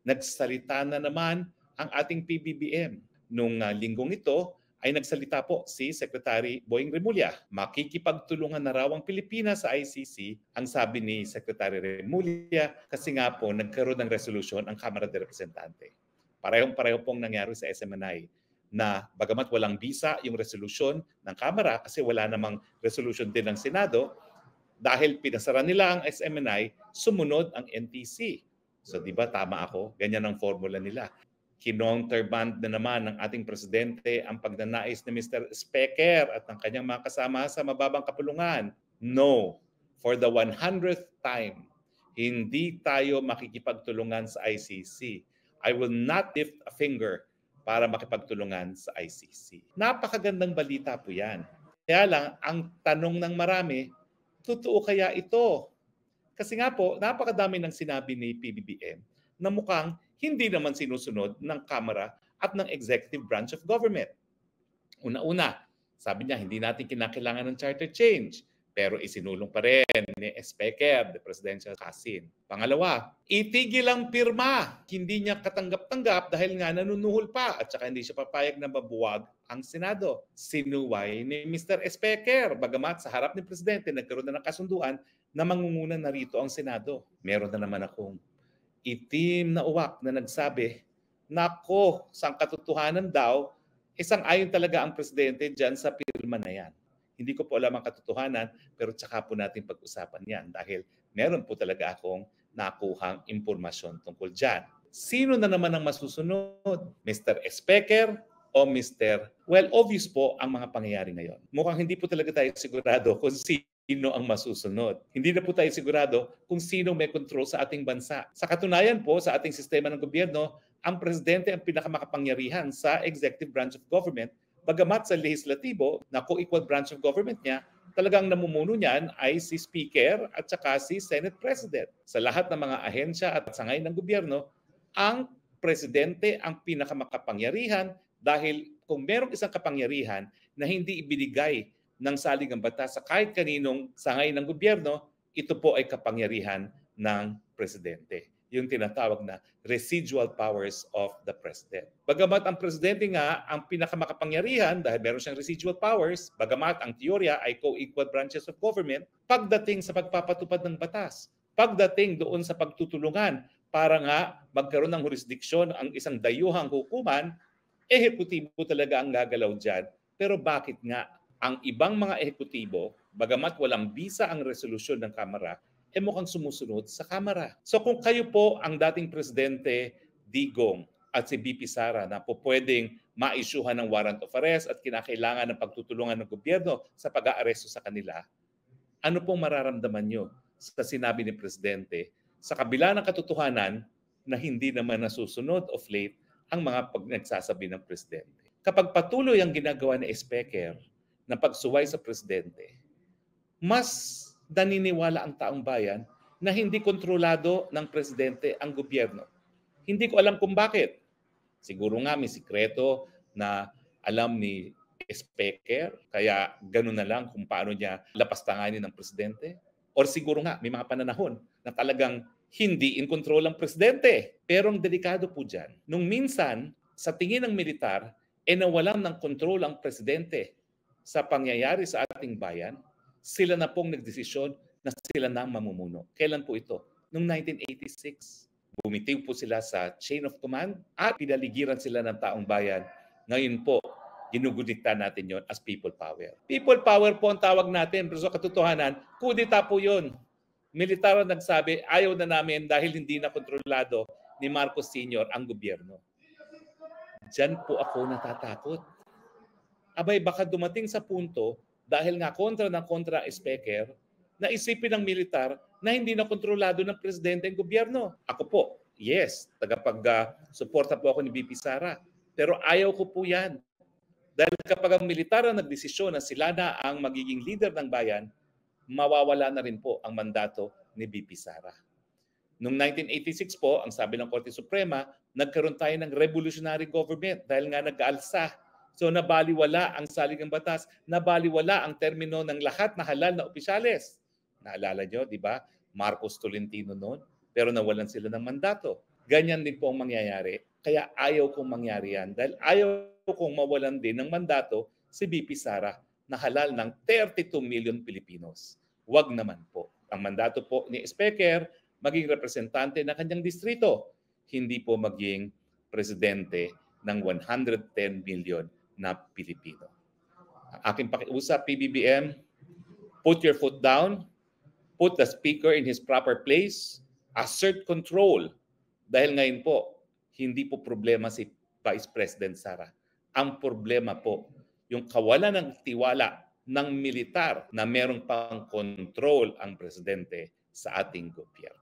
nagsalita na naman ang ating PBBM. Nung linggong ito ay nagsalita po si Secretary Boying Remulla. Makikipagtulungan na raw ang Pilipinas sa ICC, ang sabi ni Secretary Remulla, kasi nga po nagkaroon ng resolution ang Kamara de Representante. Parehong-pareho pong nangyari sa SMNI na bagamat walang bisa yung resolution ng Kamara kasi wala namang resolution din ng Senado, dahil pinasara nila ang SMNI, sumunod ang NTC. So di ba tama ako? Ganyan ang formula nila. Kinonterband na naman ng ating presidente ang pagnanais ni Mr. Specker at ng kanyang mga kasama sa mababang kapulungan. No, for the 100th time, hindi tayo makikipagtulungan sa ICC. I will not lift a finger para makipagtulungan sa ICC. Napakagandang balita po yan. Kaya lang, ang tanong ng marami, totoo kaya ito? Kasi nga po, napakadami ng sinabi ni PBBM na mukhang hindi naman sinusunod ng Kamara at ng Executive Branch of Government. Una-una, sabi niya, hindi natin kinakailangan ng charter change, pero isinulong pa rin ni Specker, the Presidential Cousin. Pangalawa, itigil ang pirma. Hindi niya katanggap-tanggap dahil nga nanunuhol pa at saka hindi siya papayag na mabuwag ang Senado. Sinuway ni Mr. Specker, bagamat sa harap ni Presidente nagkaroon na ng kasunduan na mangunguna na rito ang Senado. Meron na naman akong itim na uwak na nagsabi, nako, sa katotohanan daw, isang-ayon talaga ang Presidente dyan sa pirma na yan. Hindi ko po alam ang katotohanan, pero tsaka po natin pag-usapan yan dahil meron po talaga akong nakuhang impormasyon tungkol dyan. Sino na naman ang masusunod? Mr. Specker o Mr. Well, obvious po ang mga pangyayari ngayon. Mukhang hindi po talaga tayo sigurado kung sino ang masusunod. Hindi na po tayo sigurado kung sino may control sa ating bansa. Sa katunayan po, sa ating sistema ng gobyerno, ang Presidente ang pinakamakapangyarihan sa Executive Branch of Government, bagamat sa lehislatibo, na co-equal branch of government niya, talagang namumuno niyan ay si Speaker at saka si Senate President. Sa lahat ng mga ahensya at sangay ng gobyerno, ang Presidente ang pinakamakapangyarihan dahil kung merong isang kapangyarihan na hindi ibinigay ng saligang batas sa kahit kaninong sangay ng gobyerno, ito po ay kapangyarihan ng Presidente. Yung tinatawag na residual powers of the President. Bagamat ang Presidente nga ang pinakamakapangyarihan dahil meron siyang residual powers, bagamat ang teorya ay co-equal branches of government, pagdating sa pagpapatupad ng batas, pagdating doon sa pagtutulungan para nga magkaroon ng jurisdiksyon ang isang dayuhang hukuman, ehekutibo talaga ang gagalaw dyan. Pero bakit nga ang ibang mga ehekutibo, bagamat walang bisa ang resolusyon ng Kamara, mukhang sumusunod sa Kamara. So kung kayo po ang dating Presidente Digong at si BP Sara na po pwedeng ma-issuehan ng warrant of arrest at kinakailangan ng pagtutulungan ng gobyerno sa pag-aaresto sa kanila, ano pong mararamdaman nyo sa sinabi ni Presidente sa kabila ng katotohanan na hindi naman nasusunod of late ang mga nagsasabi ng Presidente? Kapag patuloy ang ginagawa ni Specker na pagsuway sa Presidente, mas naniniwala ang taong bayan na hindi kontrolado ng Presidente ang gobyerno. Hindi ko alam kung bakit. Siguro nga may sikreto na alam ni Specker, kaya ganun na lang kung paano niya lapastanganin ng Presidente. Or siguro nga may mga pananahon na talagang hindi in control ang Presidente. Pero ang delikado po dyan, nung minsan sa tingin ng militar, nawalan ng control ang Presidente sa pangyayari sa ating bayan, sila na pong nagdesisyon na sila na ang mamumuno. Kailan po ito? Noong 1986. Bumitiw po sila sa chain of command at pinaligiran sila ng taong bayan. Ngayon po, ginugudikta natin yon as people power. People power po ang tawag natin, pero sa katotohanan, kudita po yun. Militar ang nagsabi, ayaw na namin dahil hindi na kontrolado ni Marcos Sr. ang gobyerno. Diyan po ako natatakot. Abay, baka dumating sa punto, dahil nga kontra ng kontra Specker, na isipin ng militar na hindi na kontrolado ng Presidente ang gobyerno. Ako po, yes, tagapag-suporta po ako ni BP Sara. Pero ayaw ko po yan. Dahil kapag ang militar ang nagdesisyon na sila na ang magiging leader ng bayan, mawawala na rin po ang mandato ni BP Sara. Noong 1986 po, ang sabi ng Korte Suprema, nagkaroon tayo ng revolutionary government dahil nga nag-aalsa. So nabaliwala ang saligang batas, nabaliwala ang termino ng lahat na halal na opisyales. Naalala nyo, di ba? Marcos Tolentino noon, pero nawalan sila ng mandato. ganyan din po ang mangyayari. Kaya ayaw kong mangyari yan dahil ayaw kong mawalan din ng mandato si VP Sara na halal ng 32 million Pilipinos. Wag naman po. Ang mandato po ni Speaker, maging representante ng kanyang distrito, hindi po maging presidente ng 110 million na Pilipino. Ang aking pakiusap, PBBM, put your foot down, put the Speaker in his proper place, assert control. Dahil ngayon po, hindi po problema si Vice President Sara. Ang problema po, yung kawalan ng tiwala ng militar na merong pang control ang presidente sa ating gobyerno.